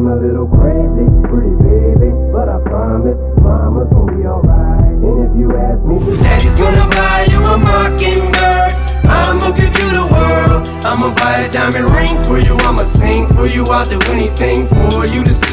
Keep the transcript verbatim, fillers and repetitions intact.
seem a little crazy, pretty baby, but I promise mama's gonna be alright. And if you ask me, Daddy's gonna buy you a mockingbird. I'ma give you the world. I'ma buy a diamond ring for you. I'ma sing for you. I'll do anything for you to